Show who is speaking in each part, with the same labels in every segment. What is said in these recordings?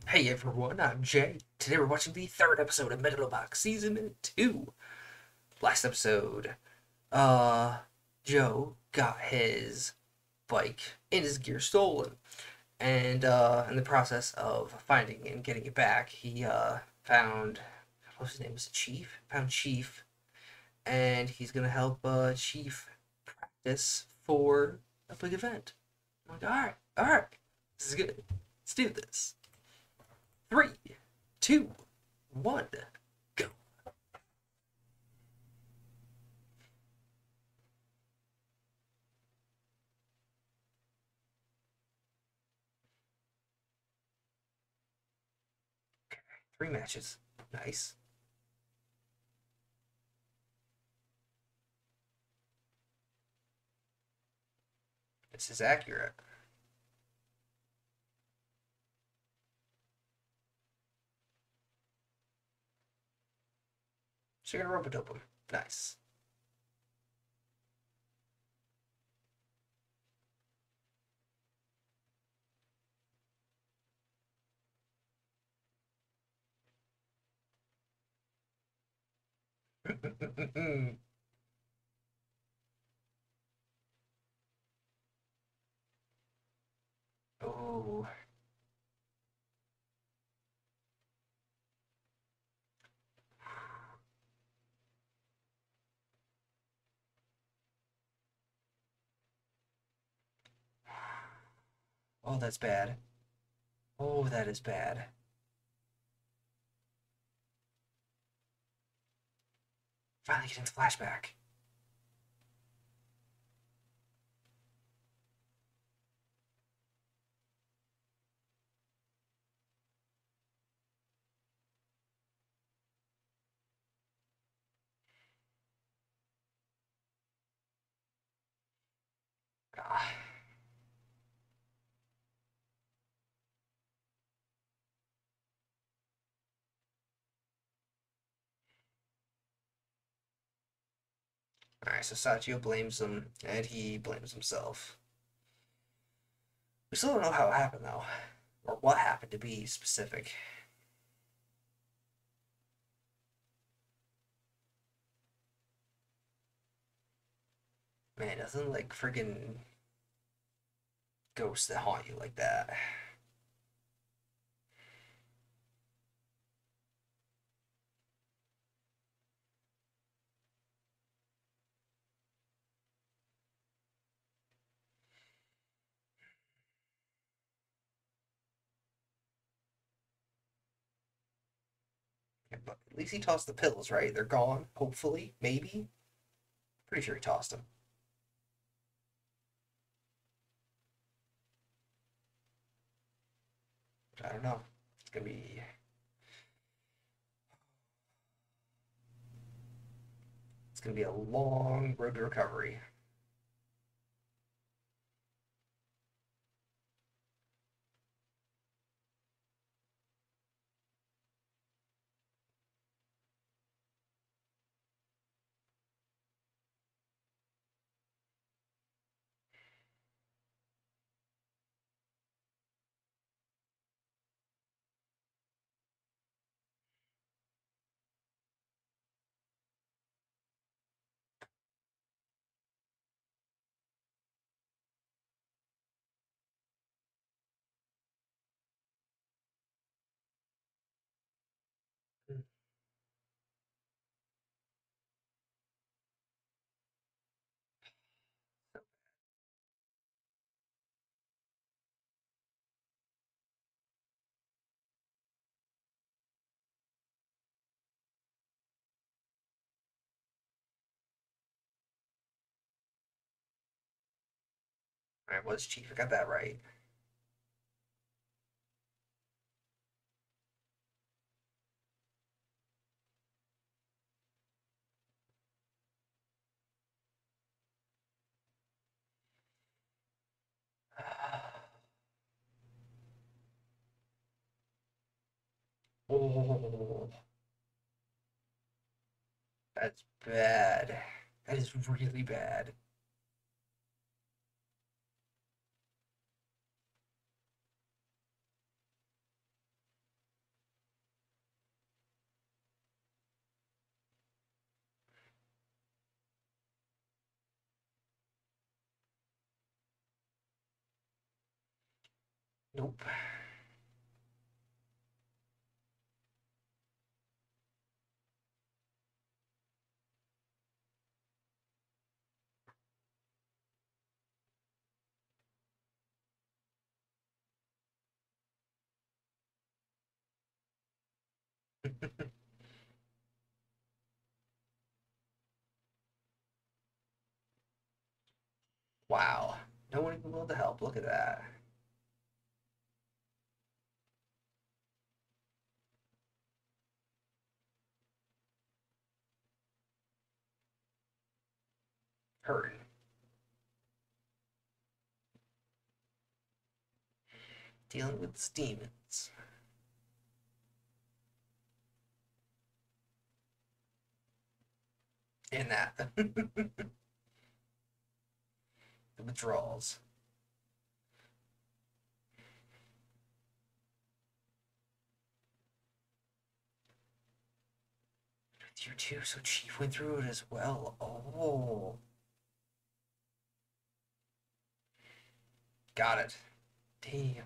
Speaker 1: Hey everyone, I'm Jay. Today we're watching the third episode of MEGALO BOX Season 2. Last episode, Joe got his bike and his gear stolen. And, in the process of finding and getting it back, he, found, what's his name, was it Chief? Found Chief. And he's gonna help, Chief practice for a big event. I'm like, alright, this is good. Let's do this. Three, two, one, go. 3 matches. Nice. This is accurate. So you're gonna rope a dope him. Nice. Oh. Oh, that's bad. Oh, that is bad. Finally getting the flashback. Ah. Alright, so Sachio blames him, and he blames himself. We still don't know how it happened, though. Or what happened, to be specific. Man, nothing like friggin' ghosts that haunt you like that. But at least he tossed the pills, right? They're gone, hopefully, maybe. Pretty sure he tossed them. I don't know. It's gonna be a long road to recovery. All right, was Chief? I got that right. Oh, that's bad. That is really bad. Nope. Wow. No one even willing to help. Look at that. Hurting. Dealing with demons. And that. The withdrawals. Tier 2, so Chief went through it as well. Oh. Got it. Damn.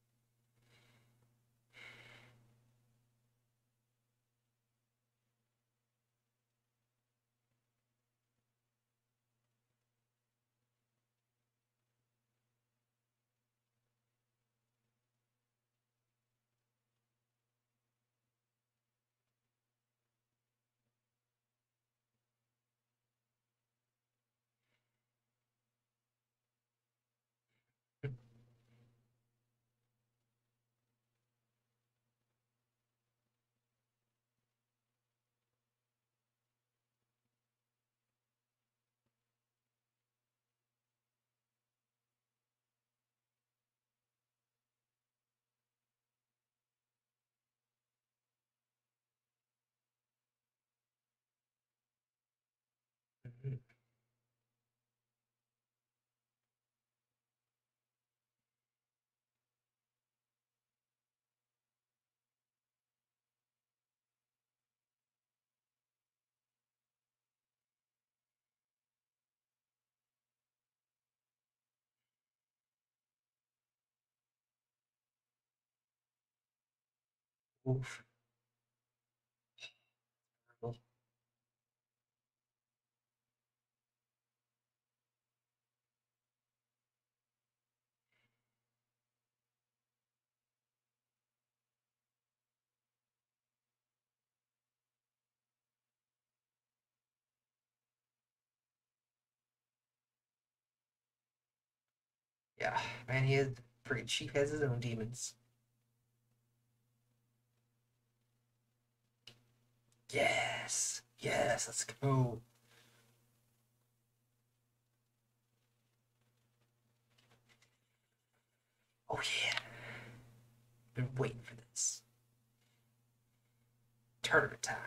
Speaker 1: Oof. Yeah, man, he had freaking Chief has his own demons. Yes, yes, let's go. Oh yeah, been waiting for this. Tournament time.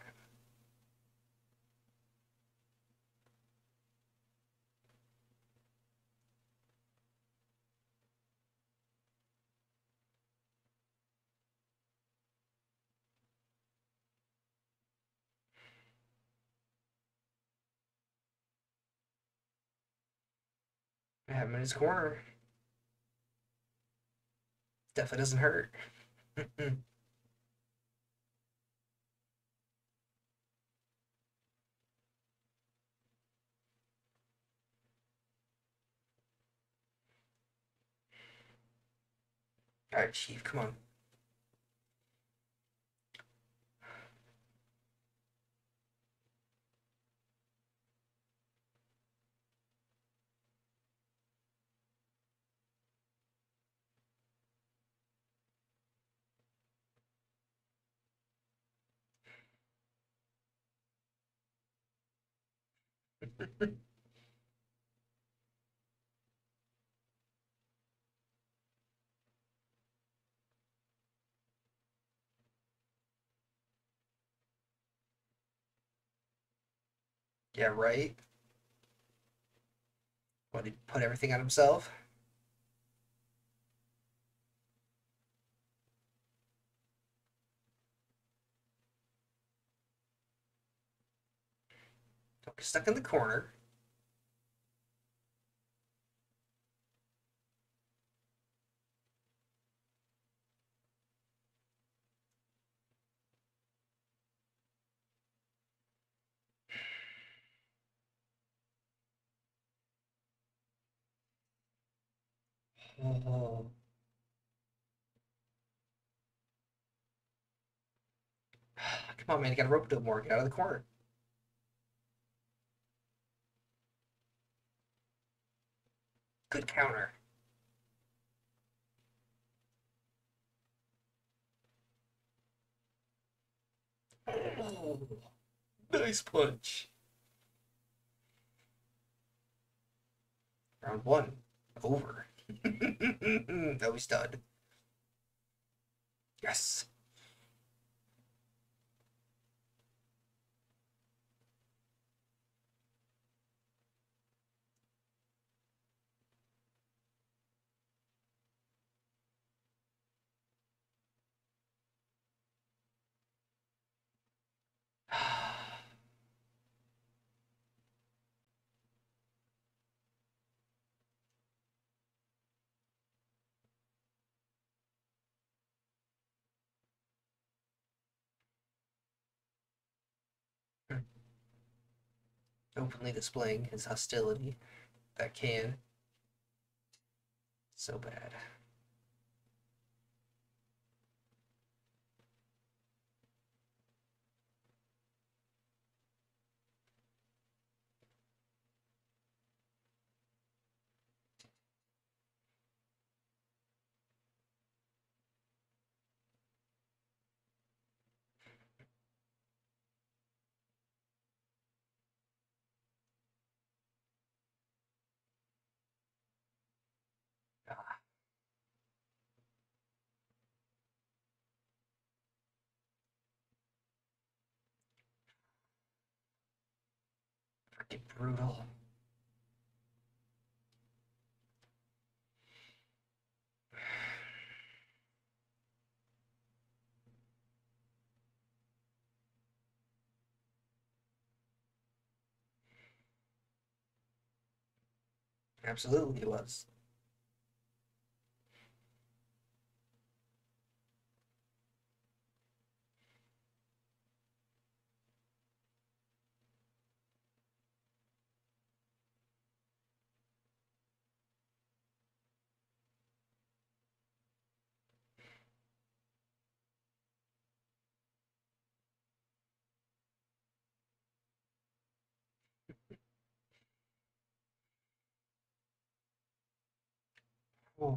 Speaker 1: I have him in his corner. Definitely doesn't hurt. All right, Chief, come on. Yeah, right. What, he put everything on himself? Don't get stuck in the corner. Oh, come on, man. You gotta rope it more. Get out of the corner. Good counter. Oh, nice punch. Round one. Over. That was stud. Yes. Openly displaying his hostility. That can. So bad. Ah, freaking brutal. Absolutely, it was. Oh,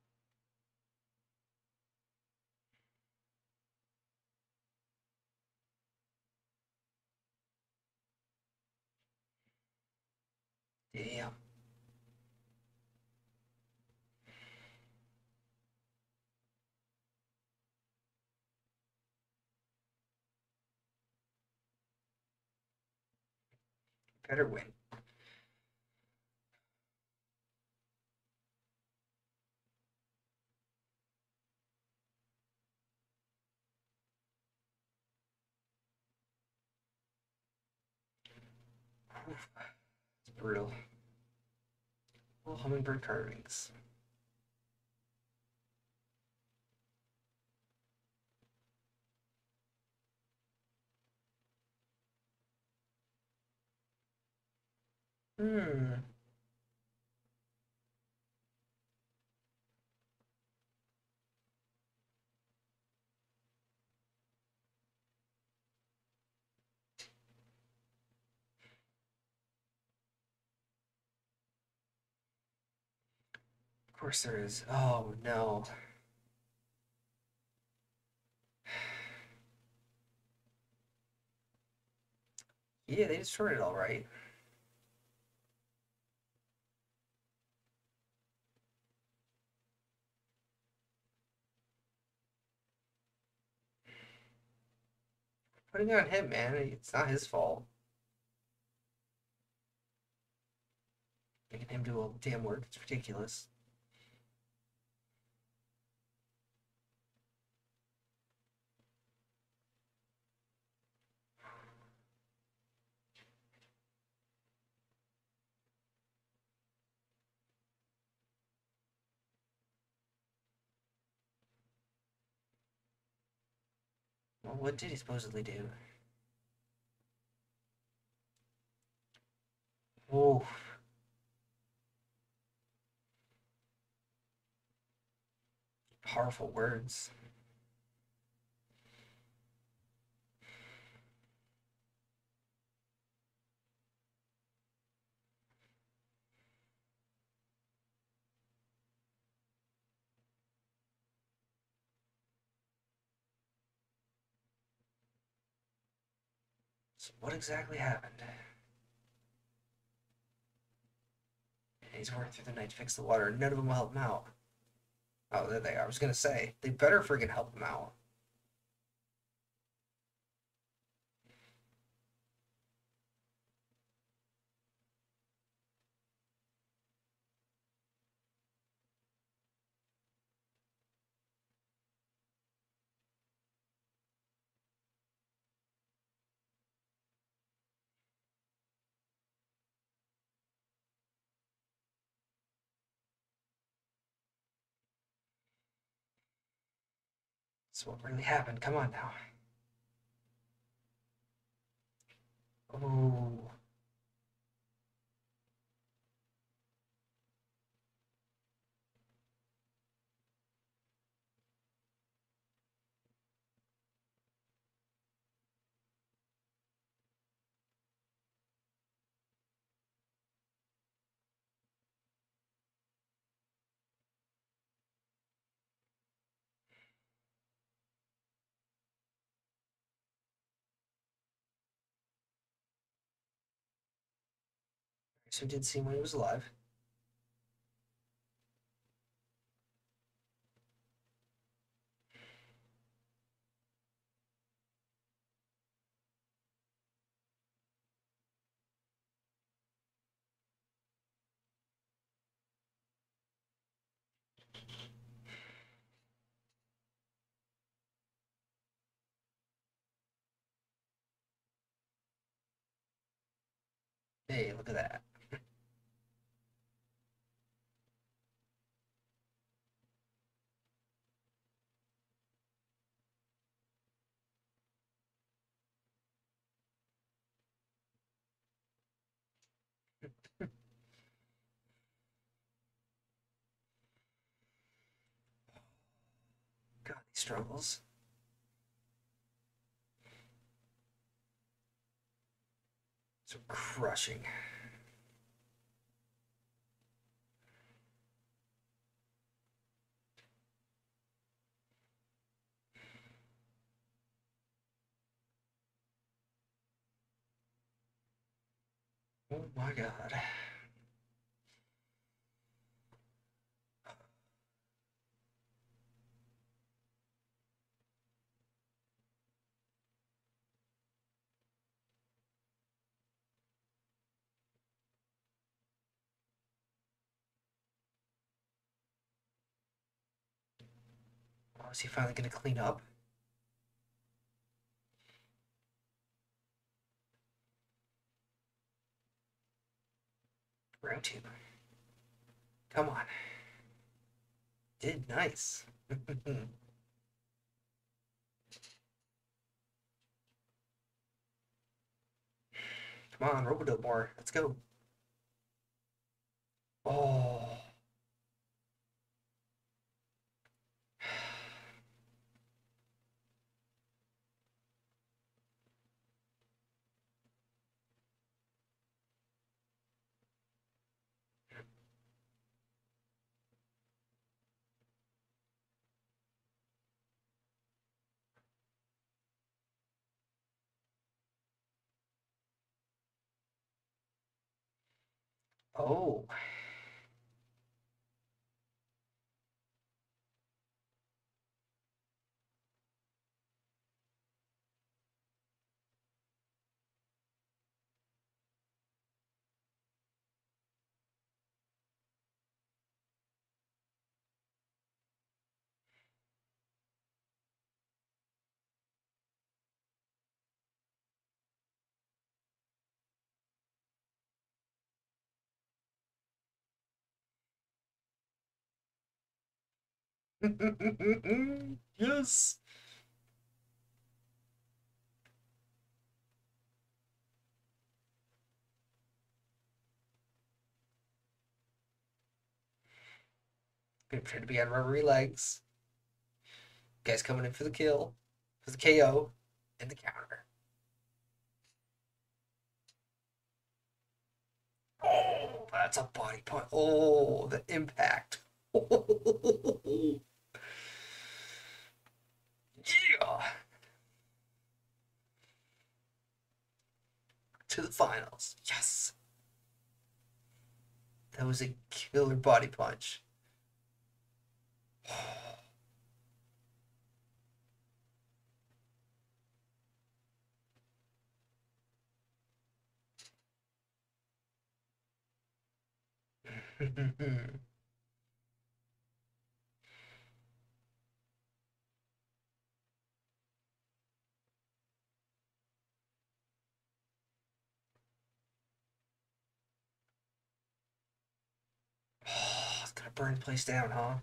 Speaker 1: damn. Better win. Oof, it's brutal. Oh, hummingbird carvings. Hmm. Of course there is. Oh, no. Yeah, they destroyed it all right. Putting it on him, man. It's not his fault. Making him do all the damn work. It's ridiculous. Well, what did he supposedly do? Oh, Powerful words. So what exactly happened? He's working through the night to fix the water. None of them will help him out. Oh, there they are. I was gonna say they better friggin' help him out. So what really happened? Come on now. Oh, so did see him when he was alive. Hey, look at that. God, these struggles. So crushing. Oh my God. Oh, is he finally gonna clean up? Round two. Come on. Did nice. Come on, Robodope more. Let's go. Oh. Oh. Yes. Gonna pretend to be on rubbery legs. Guy's coming in for the kill, for the KO, and the counter. Oh, that's a body punch. Oh, the impact. Yeah. To the finals. Yes. That was a killer body punch. Oh, it's gonna burn the place down, huh?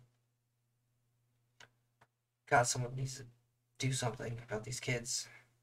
Speaker 1: God, someone needs to do something about these kids.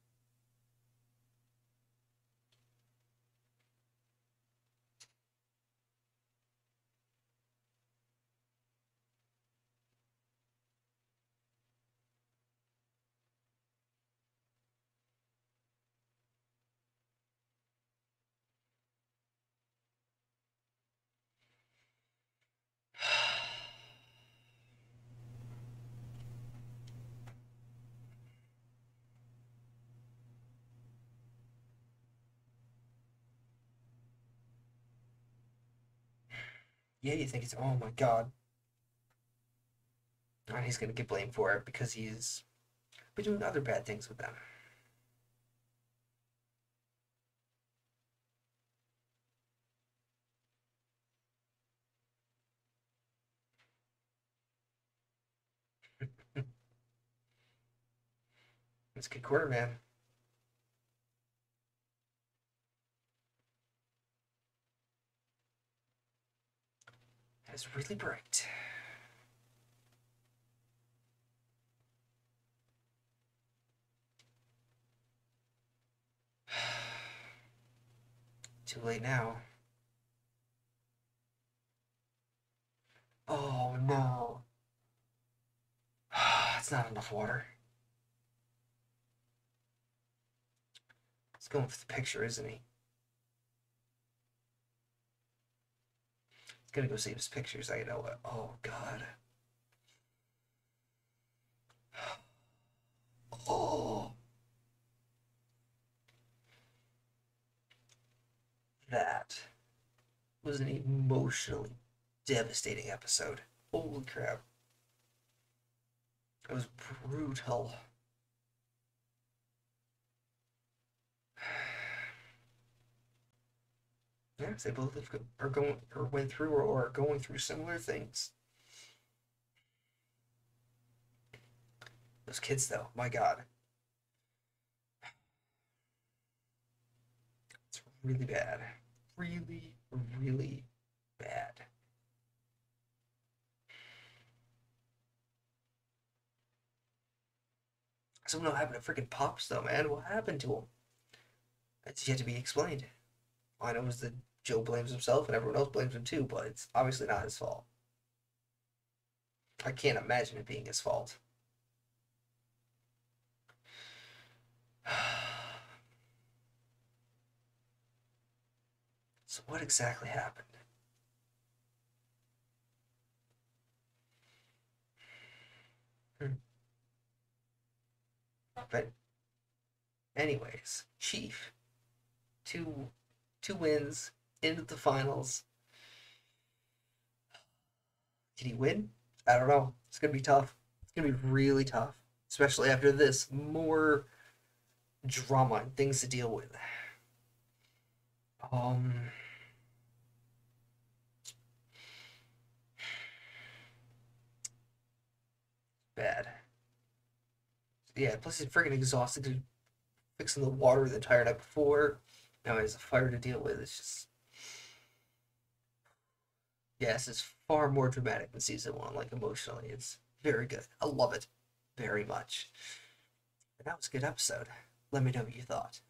Speaker 1: Yeah, you think it's, oh my god. And he's gonna get blamed for it because he's been doing other bad things with them. It's a good quarter, man. It's really bright. Too late now. Oh no. It's not enough water. He's going for the picture, isn't he? He's gonna go save his pictures. I know it. Oh god. Oh, that was an emotionally devastating episode. Holy crap. It was brutal. Yeah, they both are going or went through or are going through similar things. Those kids, though, my God, it's really bad, really, really bad. So what happened to freaking Pops, though, man? What happened to him? It's yet to be explained. All I know is that Joe blames himself and everyone else blames him too, but it's obviously not his fault. I can't imagine it being his fault. So what exactly happened? Hmm. But anyways, Chief, two two wins into the finals. Can he win? I don't know. It's gonna be tough. It's gonna be really tough, especially after this. More drama and things to deal with. Um, bad. Yeah. Plus, he's freaking exhausted fixing the water the entire night before. Now he has a fire to deal with. It's just, yes, it's far more dramatic than season one. Like emotionally, it's very good. I love it very much. And that was a good episode. Let me know what you thought.